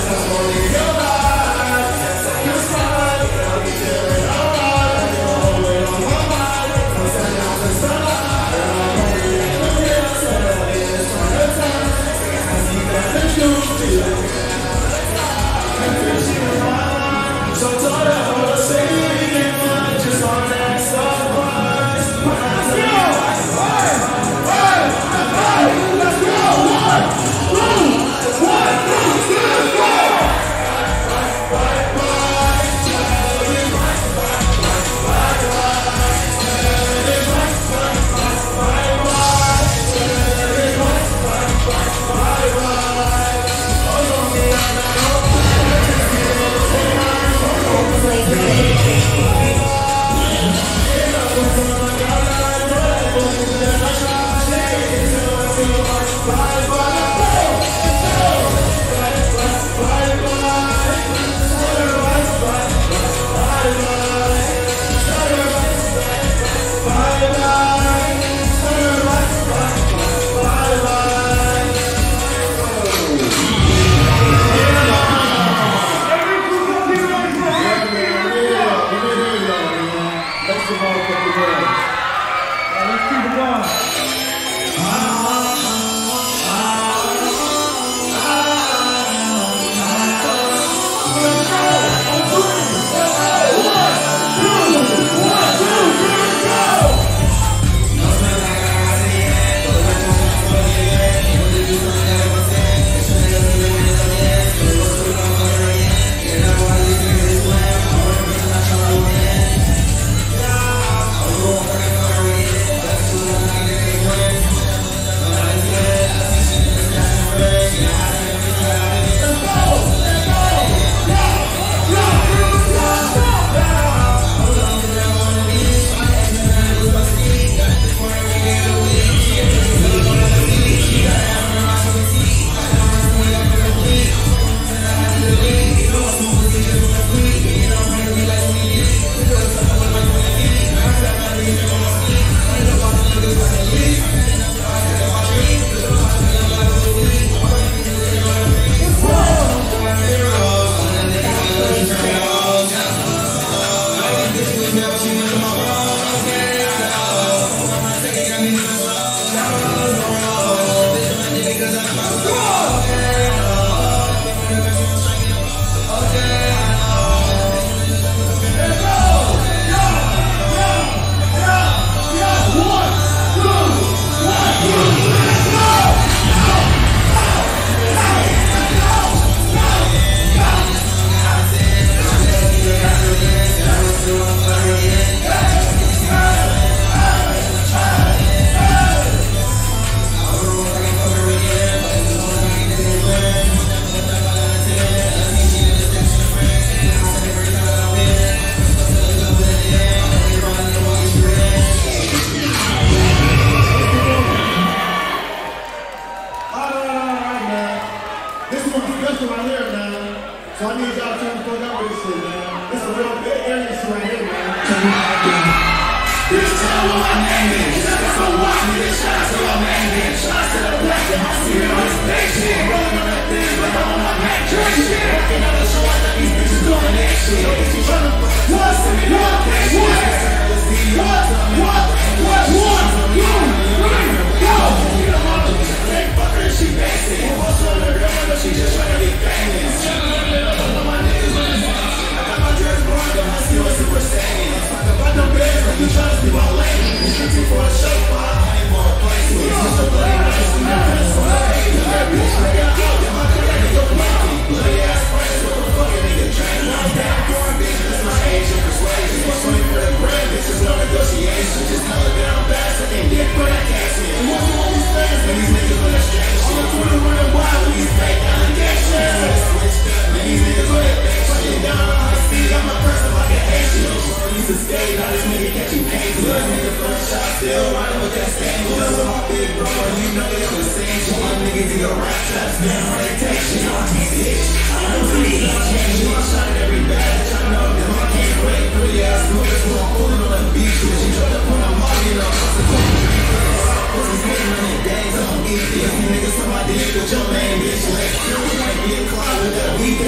Niggas on my dick with your main bitch. Let's do it. Get caught with that weekend.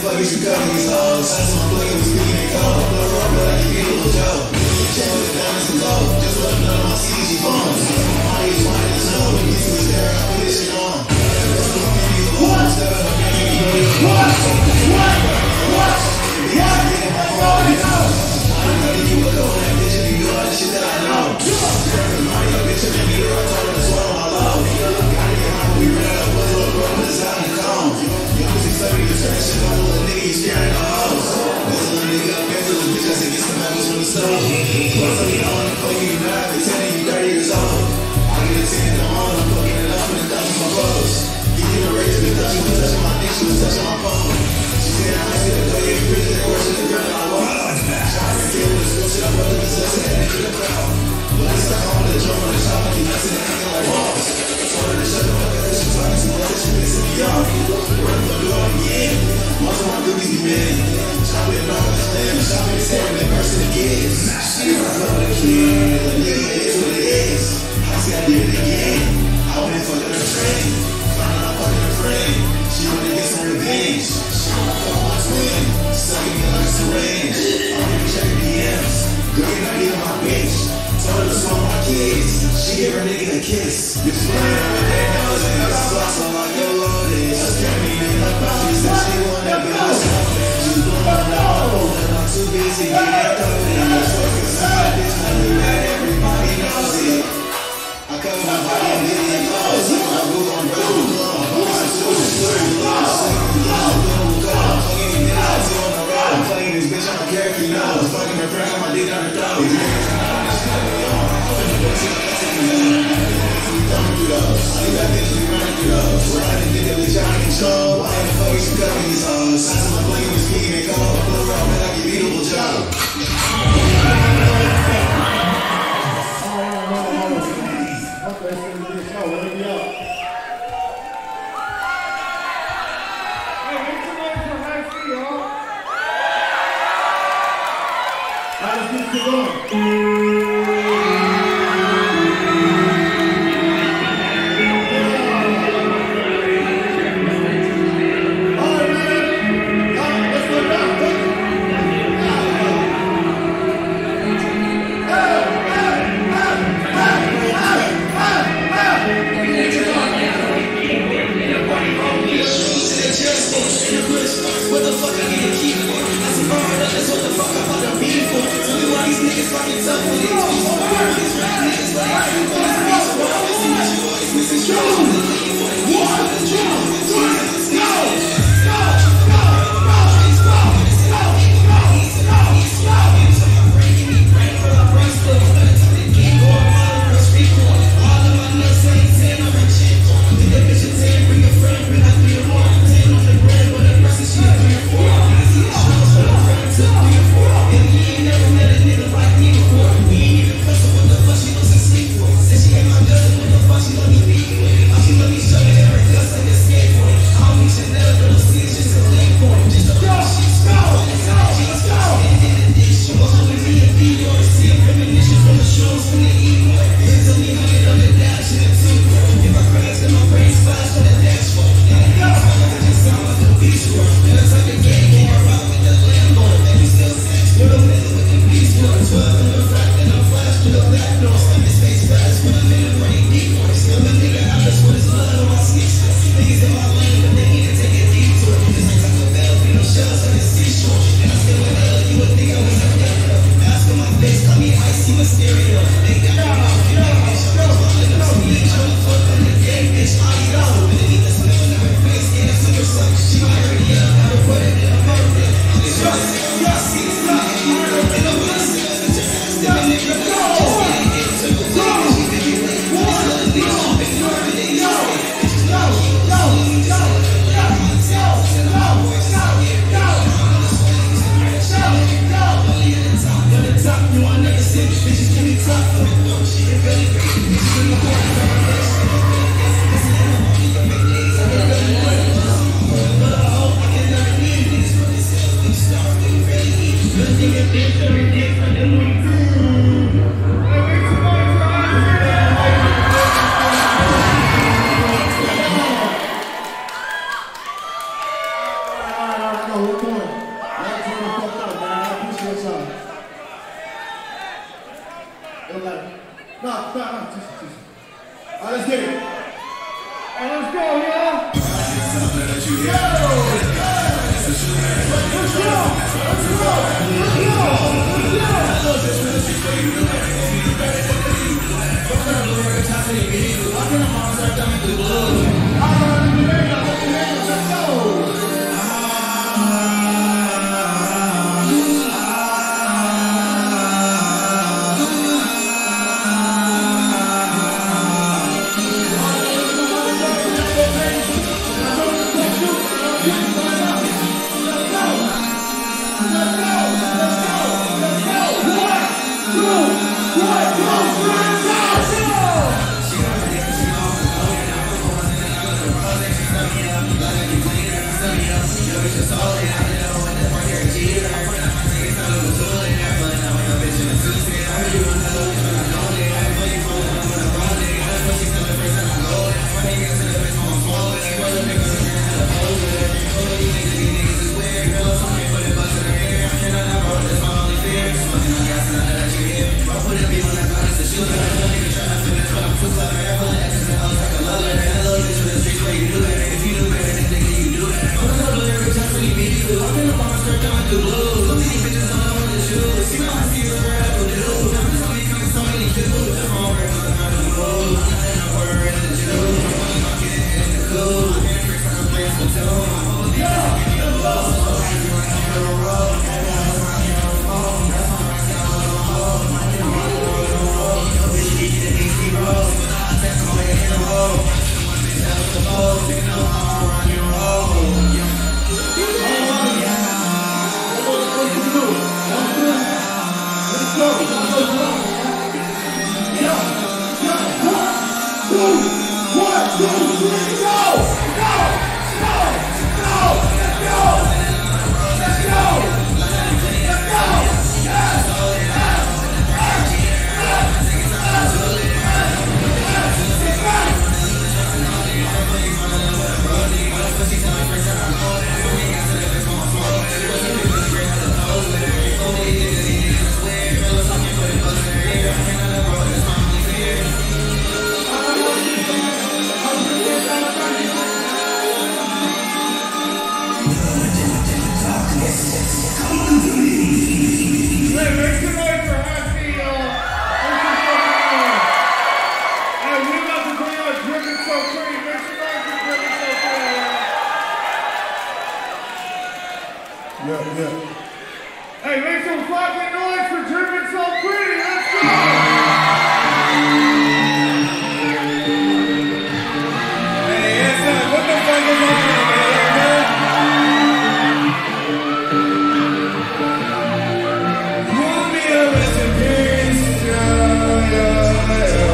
fuck is you cutting these hoes? That's my plug, it was speaking in code. Blow up, but I give you a little joke. Check with the diamonds and gold. Just left none of my CG phones. All these wines know. When you see me there, I put this shit on. What? She gave her nigga a kiss. You swear what they know is in the sauce, so I go loaded. Just can't be in the box. She said she wanna be with something. She's blowing out, and I'm too busy getting coded. I'm fucking side, bitch, let me mad, everybody knows it. I cover my body and get in clothes. I move on, bro, I'm super slow. I'm fucking in the house, on the road. I'm fucking this bitch, I don't care if you know. I'm fucking her friend, my dick on her throat. know we're doing. Y'all turn the fuck up, man. I appreciate y'all. Everybody. No. Just. All right, let's get it. All right, let's go, y'all. Hey, make some fucking noise for Drippin' So Pretty. Let's go! Hey, yes, what the fuck is on here, man? You want me to rest in peace? Yeah.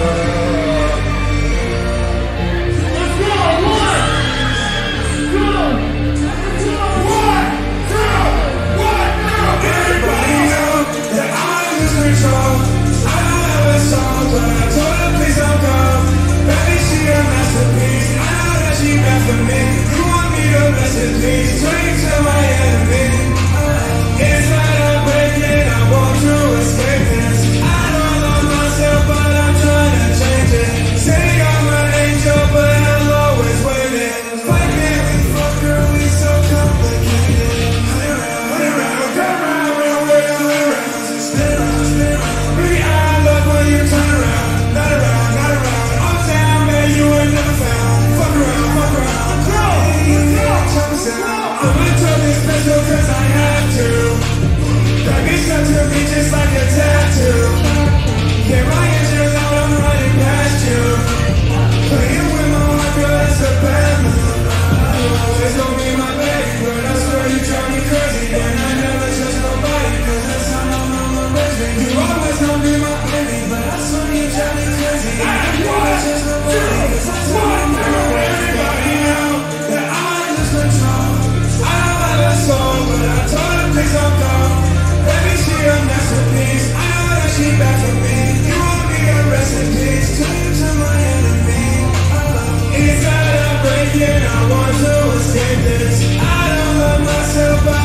Let's go! 1, 2, 1, 2, 1, 2. Everybody know that I'm in control. I don't have a song, but I told her please don't go. Baby, she a masterpiece. I know that she bad for me. You want me to rest in peace? Turn to my enemy. It's like I'm breaking. I want to escape this. I don't love myself, but I'm trying to change it. Say I'm an angel, but I'm always waiting. Why can't we fuck, girl? We so complicated. Turn around, turn around, spin around. Baby, I love when you turn around. Not around. Uptown, man, you ain't never found. Fuck around. Go! I'ma talk this special cause I have to. That bitch stuck to me just like a tattoo. Yeah, my engines out, I'm running past you. Playing with my heart, girl, that's a bad move. You always gon' be my baby, but I swear you drive me crazy. And I never trust nobody, cause that's how my mama raised me. You always gon' be my baby, but I swear you drive me crazy. And I never trust nobody, cause that's how my mama raised me. Everybody know that I'm in control. I don't have a soul, but I told her please don't go. Baby, she a masterpiece. I know that she bad for me. You want me to rest in peace? Turn you to my enemy. Inside I'm breaking. I want to escape this. I don't love myself, but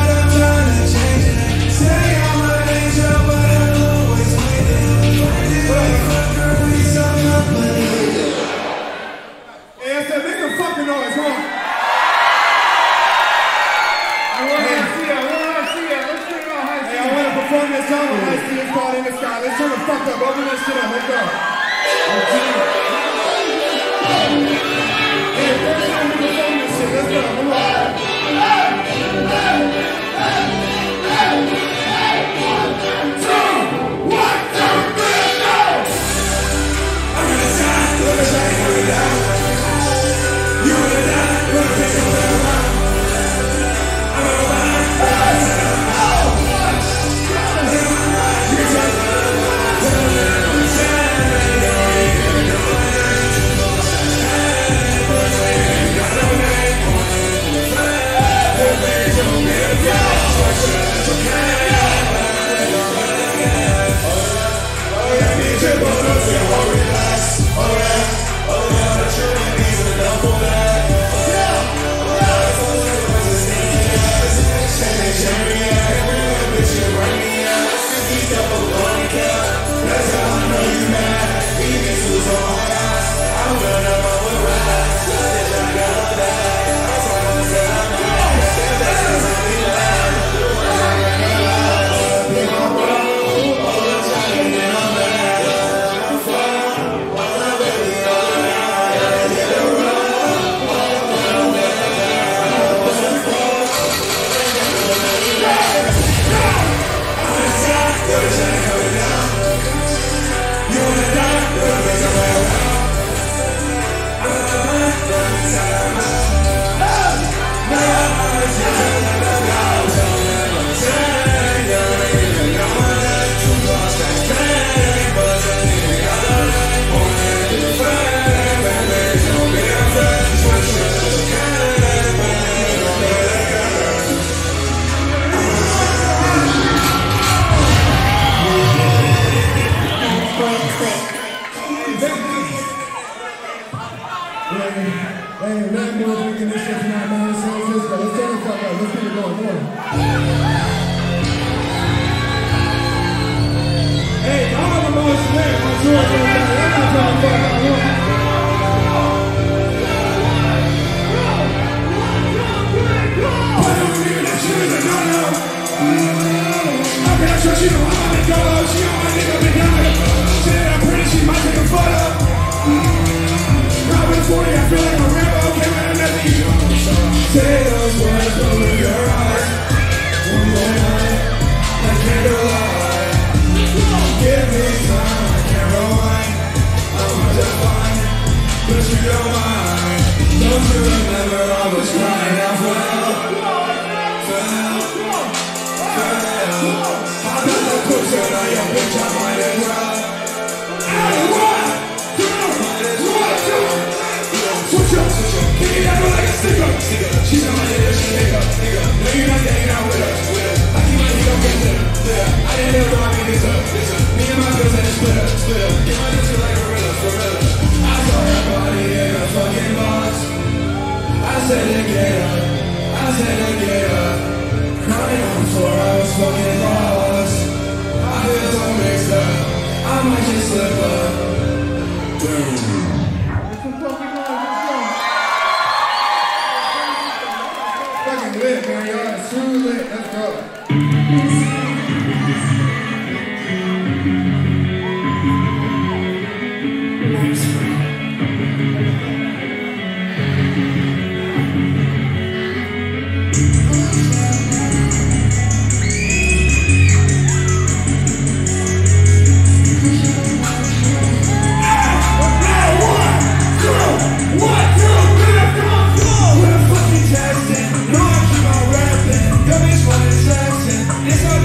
It's all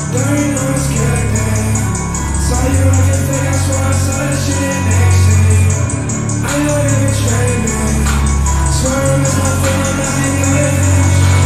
There ain't no escaping. Saw you everything, I swear I saw that shit in exchange. I know you betrayed me. Swear I miss my feeling, I ain't got it.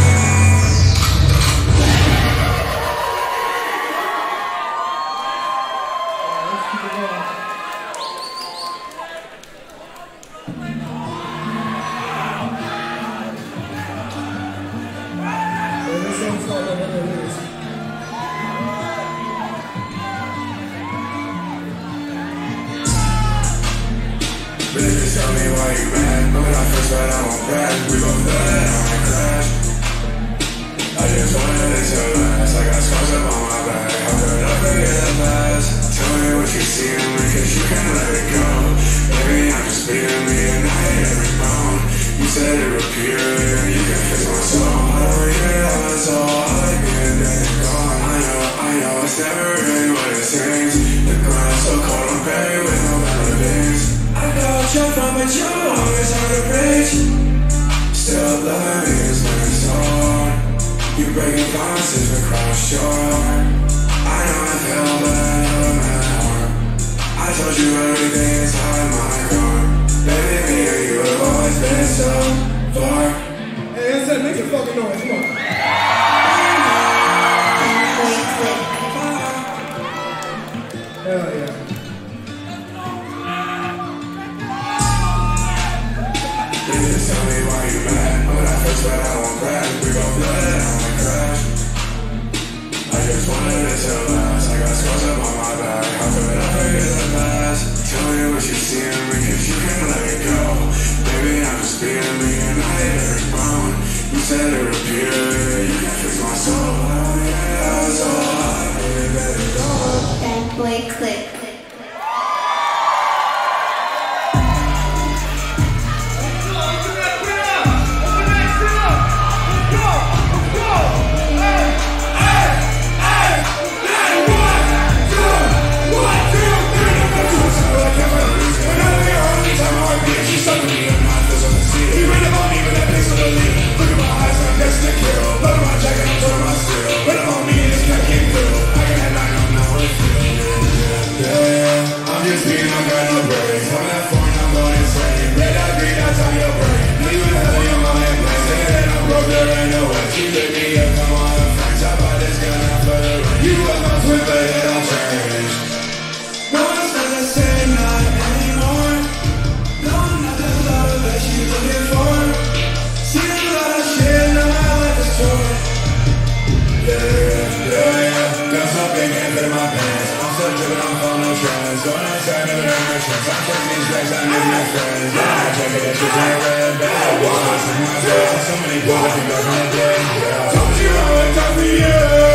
Baby, tell me why you mad. But when I first met, I won't brag. We both know that I might crash. I just wanted it to last. I got scars up on my back. How could I forget the past? Tell me what you see in me, cause you can't let it go. Baby, I'm just beating me and I hate every bone. You said it repeatedly and you can fix my soul. I don't hear that that's all. I like being dead and gone. I know, it's never really what it seems. The ground's so cold, I'm buried with no melodies. I got you from a job, it's hard to reach. Still loving me is when it's hard. You breaking promises across shore. I know I feel, but I never meant harm. I told you everything inside my car. Baby, me and you have always been so far. Hey, I said, make your fucking noise, come on. Hell yeah. Tell me why you mad. When I first met, I won't crash. We both know that I might crash. I just wanted it to last. I got scars up on my back. How could I forget the past? Tell me what you see in me, cause you can't let it go. Baby, I'm just being me and I hate every bone. You said it repeatedly, you can fix my soul. Oh yeah, that's all. I really let it go. Bad boy click. So many people that think I'm dead. Told you I would talk to you.